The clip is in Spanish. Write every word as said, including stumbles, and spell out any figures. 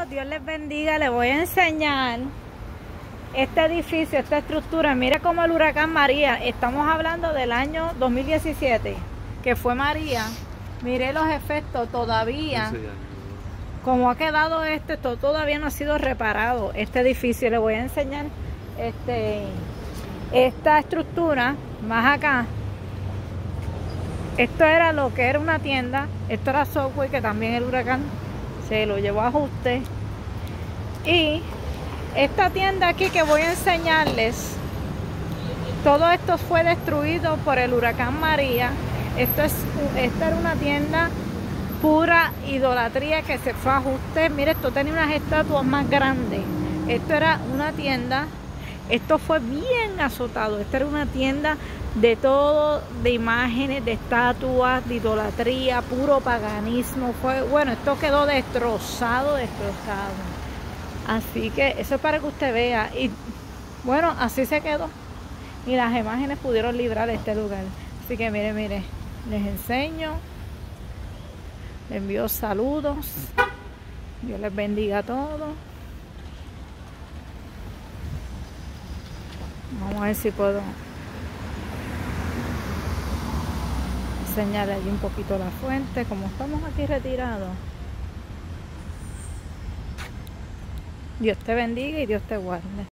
Saludos, Dios les bendiga. Les voy a enseñar este edificio, esta estructura. Mire cómo el huracán María, estamos hablando del año dos mil diecisiete, que fue María. Mire los efectos todavía, como ha quedado este, esto todavía no ha sido reparado. Este edificio, les voy a enseñar este, esta estructura más acá. Esto era lo que era una tienda, esto era Subway, que también el huracán se lo llevó a ajuste. Y esta tienda aquí que voy a enseñarles, todo esto fue destruido por el huracán María. Esto es, esta era una tienda pura idolatría que se fue a ajuste. Mire, esto tenía unas estatuas más grandes. Esto era una tienda, esto fue bien azotado. Esta era una tienda de todo, de imágenes, de estatuas, de idolatría, puro paganismo. Fue, bueno, esto quedó destrozado, destrozado. Así que eso es para que usted vea. Y bueno, así se quedó. Y las imágenes pudieron librar este lugar. Así que mire, mire, les enseño. Les envío saludos. Dios les bendiga a todos. Vamos a ver si puedo enseñarle allí un poquito la fuente. Como estamos aquí retirados, Dios te bendiga y Dios te guarde.